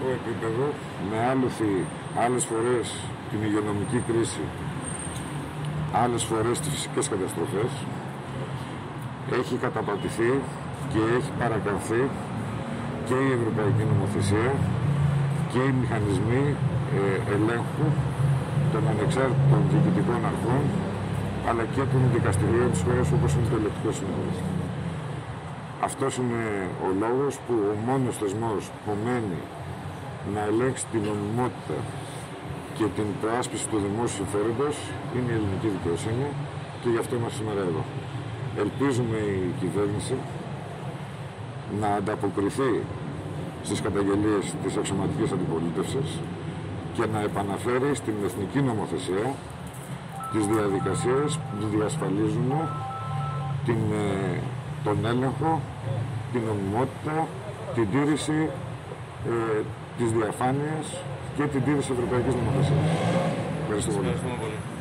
ευρωπαϊκό επίπεδο, με άλοθη άλλες φορές την υγειονομική κρίση, άλλες φορές τις φυσικές καταστροφές, έχει καταπατηθεί και έχει παρακαμφθεί και η ευρωπαϊκή νομοθεσία και οι μηχανισμοί ελέγχου των ανεξάρτητων διοικητικών αρχών, αλλά και των δικαστηρίων της χώρας, όπως είναι το Ελεκτικό Συνέδριο. Αυτός είναι ο λόγος που ο μόνος θεσμός που μένει να ελέγξει την νομιμότητα και την προάσπιση του δημόσιου συμφέροντος είναι η ελληνική δικαιοσύνη και γι' αυτό είμαστε σήμερα εδώ. Ελπίζουμε η κυβέρνηση να ανταποκριθεί στις καταγγελίες της αξιωματικής αντιπολίτευσης και να επαναφέρει στην εθνική νομοθεσία τις διαδικασίες που διασφαλίζουν τον έλεγχο, την νομιμότητα, την τήρηση της διαφάνειας και την τήρηση ευρωπαϊκής νομοθεσίας. Ευχαριστώ πολύ.